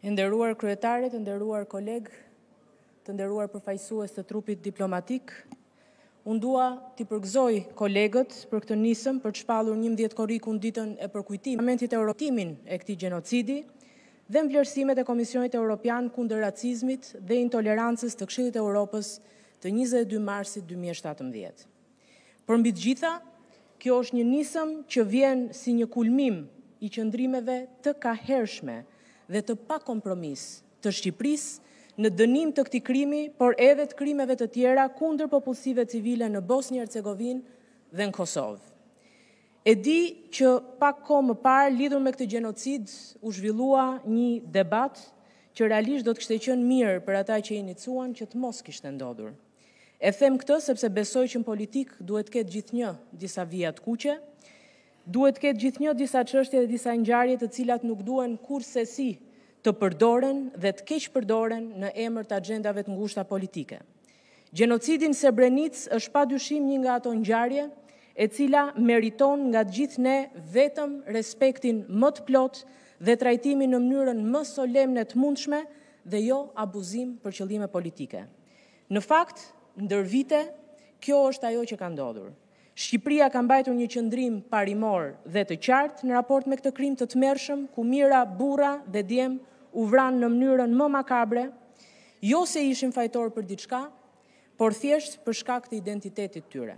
Të nderuar kryetare, të nderuar kolegë, të nderuar përfaqësues të trupit diplomatik, unë dua t'i përgëzoj kolegët për këtë nisëm për të shpallur 11 korrikun ditën e përkujtimit Parlamentit Evropimin e këtij gjenocidi dhe vlerësimet e Komisionit Evropian kundër racizmit dhe intolerancës të Këshillit të Evropës të 22 marsit 2017. Për mbi të gjitha, kjo është një nisëm që vjen si një kulmim i qëndrimeve të kahershme dhe të pa kompromis të Shqipërisë në dënim të këtij krimi, por edhe të krimeve të tjera kundër popullsive civile në Bosnjë-Hercegovinë dhe në Kosovë. E di që pak kohë më parë, lidhur me këtë gjenocid, u zhvillua një debat që realisht do të kishte qenë mirë për ata që inicuan që të mos kishte ndodhur. E them këtë sepse besoj që në politik duhet të ketë gjithnjë disa vija të kuqe, duhet të ketë gjithnjë disa çështje dhe disa ngjarje të cilat nuk duhen kurrësi të përdoren dhe të keq përdoren në emër të agjendave të ngushta politike. Gjenocidi në Srebrenicë është padyshim një nga ato ngjarje e cila meriton nga të gjithë ne vetëm respektin më të plot dhe trajtimin në mënyrën më solemne të mundshme dhe jo abuzim për qëllime politike. Në fakt, ndër vite, kjo është ajo që ka ndodhur. Shqipëria ka mbajtur një qëndrim parimor dhe të qartë në raport me këtë krim të tmerrshëm, ku mijëra burra dhe djem u vranë në mënyrën më makabre, jo se ishin fajtor për diçka, por thjesht për shkak të identitetit tyre.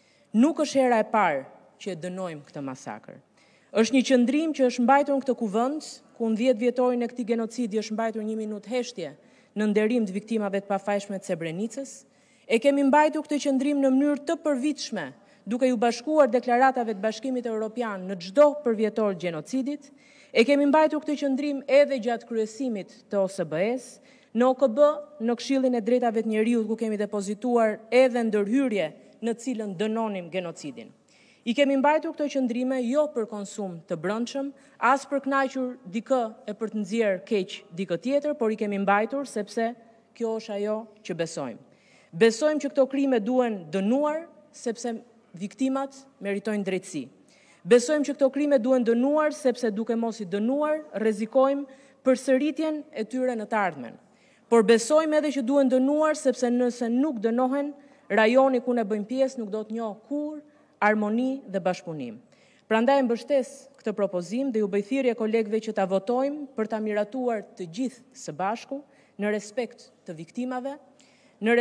Nuk është hera e parë që e dënojmë këtë masakër. Është një qëndrim që është mbajtur në këtë kuvend, ku në 10 vjetorin e këtij genocidi është mbajtur 1 minutë heshtje në nderim të viktimave të pafajshme të Srebrenicës. E kemi mbajtur këtë qëndrim në mënyrë të përvitshme, duke ju bashkuar deklaratave të Bashkimit Evropian në çdo përvjetor të gjenocidit. E kemi mbajtur këtë qëndrim edhe gjatë kryesimit të OSBE-s, në OKB, në Këshillin e Drejtave të Njeriut, ku kemi depozituar edhe ndërhyrje në cilën dënonim genocidin. I kemi mbajtur këto qëndrime jo për konsum të brendshëm, as për kënaqur dikë e për të nxjerrë keq dikë tjetër, por i kemi mbajtur sepse kjo është ajo që besojmë. Besojmë që këto krime duhen dënuar sepse viktimat meritojnë drejtësi. Besojmë që këto krime duhen dënuar sepse duke mos i dënuar, rrezikojmë përsëritjen e tyre në të ardhmen. Por besojmë edhe që duhen dënuar sepse nëse nuk dënohen, rajoni ku ne bëjmë pjesë nuk do të njohë kurrë armoni dhe bashkëpunim. Prandaj mbështes këtë propozim dhe ju bëj thirrje kolegëve që ta votojmë për ta miratuar të gjithë së bashku në respekt të viktimave, një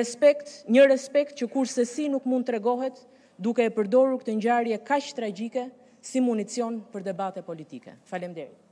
respekt që kurrësi nuk mund tregohet duke e përdorur këtë ngjarje kaq tragjike si municion për debate politike. Faleminderit.